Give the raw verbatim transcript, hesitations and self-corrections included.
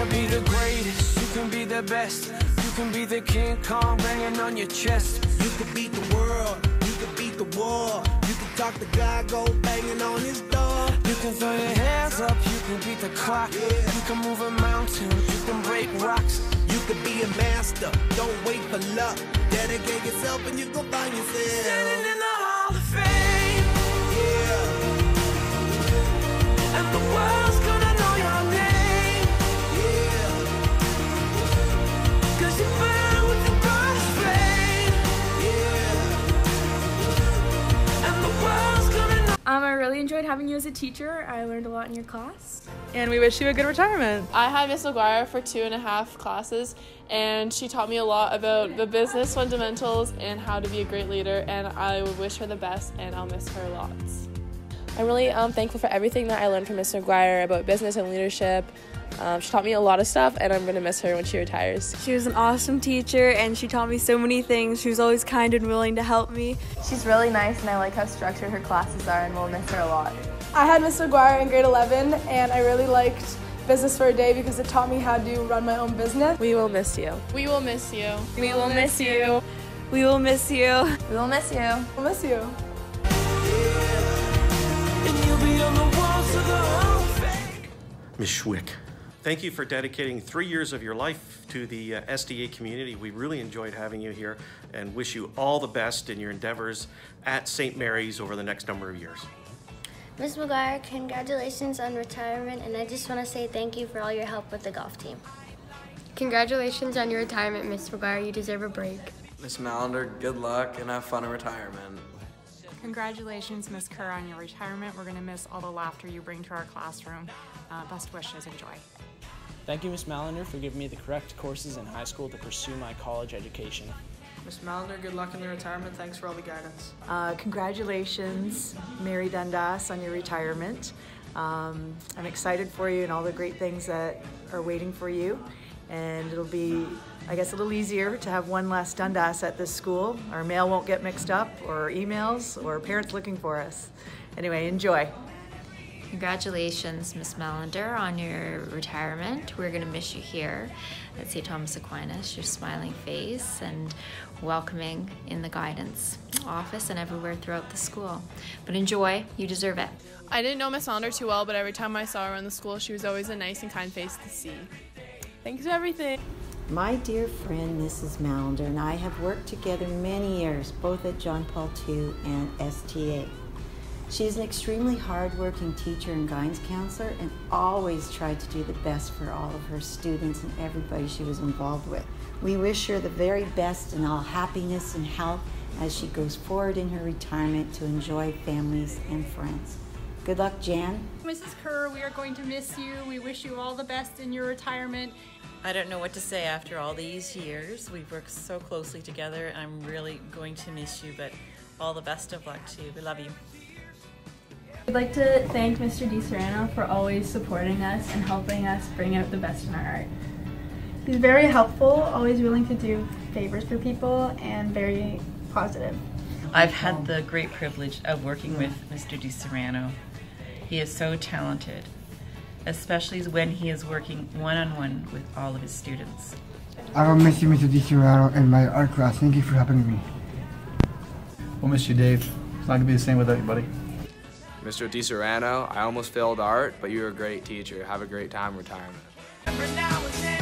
wanna be the greatest, you can be the best. You can be the King Kong banging on your chest. You can beat the world, you can beat the war. You can talk to God, go banging on his door. You can throw your hands up, you can beat the clock. Yeah. You can move a mountain, you can break rocks. You can be a master, don't wait for luck. Dedicate yourself and you gon' find yourself Standing in the Hall of Fame. Yeah. And the world's gonna know your name. Yeah. Cause you burn with the God's flame. Yeah. And the world's gonna know. Um, I really enjoyed having you as a teacher. I learned a lot in your class. And we wish you a good retirement. I had Miss McGuire for two and a half classes, and she taught me a lot about the business fundamentals and how to be a great leader, and I would wish her the best, and I'll miss her lots. I'm really um, thankful for everything that I learned from Miss McGuire about business and leadership. Um, she taught me a lot of stuff, and I'm going to miss her when she retires. She was an awesome teacher, and she taught me so many things. She was always kind and willing to help me. She's really nice, and I like how structured her classes are, and we'll miss her a lot. I had Miss McGuire in grade eleven, and I really liked Business for a Day because it taught me how to run my own business. We will miss you. We will miss you. We will miss you. We will miss you. We will miss you. We'll miss you. And you'll be on the walls of the Hall of Fame. Miz Schwick, thank you for dedicating three years of your life to the uh, S T A community. We really enjoyed having you here and wish you all the best in your endeavors at Saint Mary's over the next number of years. Miz McGuire, congratulations on retirement, and I just want to say thank you for all your help with the golf team. Congratulations on your retirement, Miz McGuire. You deserve a break. Miz Mallender, good luck and have fun in retirement. Congratulations, Miz Kerr, on your retirement. We're going to miss all the laughter you bring to our classroom. Uh, best wishes. Enjoy. Thank you, Miz Mallender, for giving me the correct courses in high school to pursue my college education. Miz Mallender, good luck in the retirement. Thanks for all the guidance. Uh, congratulations, Mary Dundas, on your retirement. Um, I'm excited for you and all the great things that are waiting for you. And it'll be, I guess, a little easier to have one less Dundas at this school. Our mail won't get mixed up, or emails, or parents looking for us. Anyway, enjoy. Congratulations, Miz Mallender, on your retirement. We're going to miss you here at Saint Thomas Aquinas, your smiling face and welcoming in the guidance office and everywhere throughout the school. But enjoy, you deserve it. I didn't know Miss Mallender too well, but every time I saw her in the school, she was always a nice and kind face to see. Thanks for everything. My dear friend, Missus Mallender, and I have worked together many years, both at John Paul the Second and S T A. She is an extremely hard-working teacher and guidance counselor and always tried to do the best for all of her students and everybody she was involved with. We wish her the very best and all happiness and health as she goes forward in her retirement to enjoy families and friends. Good luck, Jan. Missus Kerr, we are going to miss you. We wish you all the best in your retirement. I don't know what to say after all these years. We've worked so closely together, and I'm really going to miss you, but all the best of luck to you. We love you. I'd like to thank Mister DiSerrano for always supporting us and helping us bring out the best in our art. He's very helpful, always willing to do favors for people, and very positive. I've had the great privilege of working with Mister DiSerrano. He is so talented, especially when he is working one-on-one with all of his students. I will miss you, Mister DiSerrano, in my art class. Thank you for helping me. We'll miss you, Dave. It's not going to be the same without you, buddy. Mister DiSerrano, I almost failed art, but you're a great teacher. Have a great time in retirement.